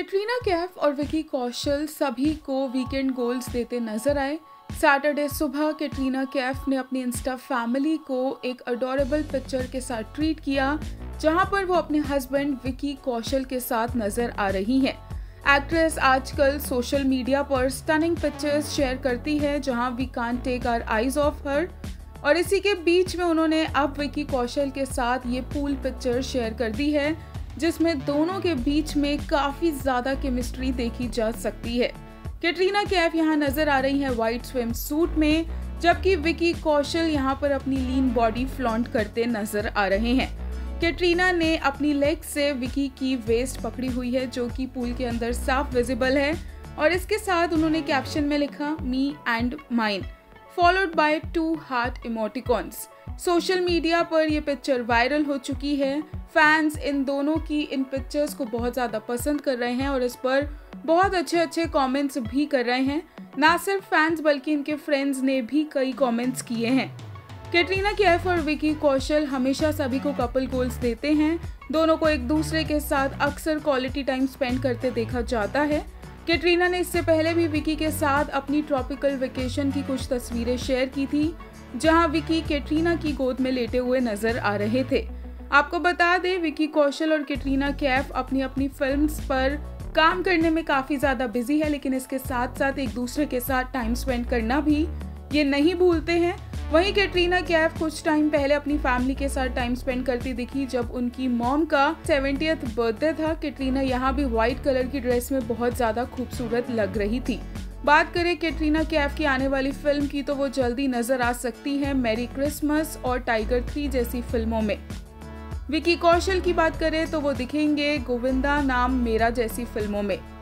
कैटरीना कैफ और विकी कौशल सभी को वीकेंड गोल्स देते नजर आए। सैटरडे सुबह कैटरीना कैफ ने अपनी इंस्टा फैमिली को एक अडोरेबल पिक्चर के साथ ट्रीट किया, जहां पर वो अपने हस्बैंड विकी कौशल के साथ नजर आ रही हैं। एक्ट्रेस आजकल सोशल मीडिया पर स्टनिंग पिक्चर्स शेयर करती है, जहां we can't take our eyes off her, और इसी के बीच में उन्होंने अब विकी कौशल के साथ ये पूल पिक्चर शेयर कर दी है, जिसमें दोनों के बीच में काफी ज्यादा केमिस्ट्री देखी जा सकती है। कैटरीना कैफ यहाँ नजर आ रही हैं व्हाइट स्विम सूट में, जबकि विकी कौशल यहाँ पर अपनी लीन बॉडी फ्लॉन्ट करते नजर आ रहे हैं। कैटरीना ने अपनी लेग से विकी की वेस्ट पकड़ी हुई है, जो कि पूल के अंदर साफ विजिबल है, और इसके साथ उन्होंने कैप्शन में लिखा me and mine followed by 2 heart emoticons. Social media पर यह पिक्चर वायरल हो चुकी है। फैंस इन दोनों की इन पिक्चर्स को बहुत ज़्यादा पसंद कर रहे हैं और इस पर बहुत अच्छे कमेंट्स भी कर रहे हैं। ना सिर्फ फैंस बल्कि इनके फ्रेंड्स ने भी कई कमेंट्स किए हैं। कैटरीना कैफ और विकी कौशल हमेशा सभी को कपल गोल्स देते हैं। दोनों को एक दूसरे के साथ अक्सर क्वालिटी टाइम स्पेंड करते देखा जाता है। कैटरीना ने इससे पहले भी विकी के साथ अपनी ट्रॉपिकल वेकेशन की कुछ तस्वीरें शेयर की थी, जहां विकी कैटरीना की गोद में लेटे हुए नजर आ रहे थे। आपको बता दें, विकी कौशल और कैटरीना कैफ अपनी फिल्म्स पर काम करने में काफी ज्यादा बिजी है, लेकिन इसके साथ साथ एक दूसरे के साथ टाइम स्पेंड करना भी ये नहीं भूलते हैं। वहीं कैटरीना कैफ कुछ टाइम पहले अपनी फैमिली के साथ टाइम स्पेंड करती दिखी, जब उनकी मॉम का 70th बर्थडे था। कैटरीना यहाँ भी व्हाइट कलर की ड्रेस में बहुत ज्यादा खूबसूरत लग रही थी। बात करें कैटरीना कैफ की आने वाली फिल्म की, तो वो जल्दी नजर आ सकती है मैरी क्रिसमस और टाइगर 3 जैसी फिल्मों में। विकी कौशल की बात करें तो वो दिखेंगे गोविंदा नाम मेरा जैसी फिल्मों में।